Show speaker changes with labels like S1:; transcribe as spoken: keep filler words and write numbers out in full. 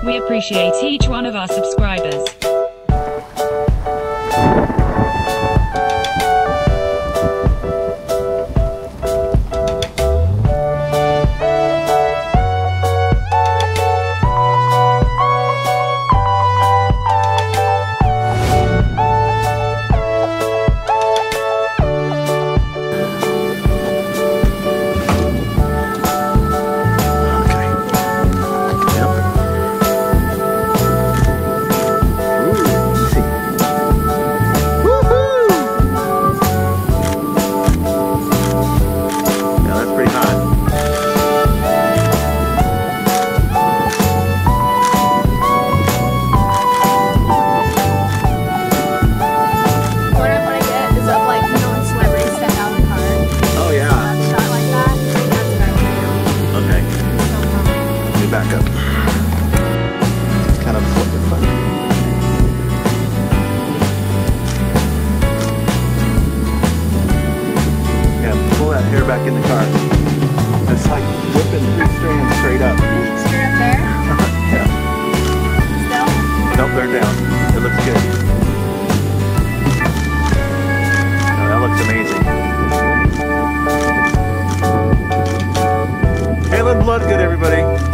S1: We appreciate each one of our subscribers.
S2: Back up. It's kind of funny. Yeah, pull that hair back in the car. It's like whipping three strands straight up.
S3: Straight up there?
S2: Yeah.
S3: Still?
S2: Nope, they're down. It looks good. Oh, that looks amazing. Kalan Bloodgood, everybody.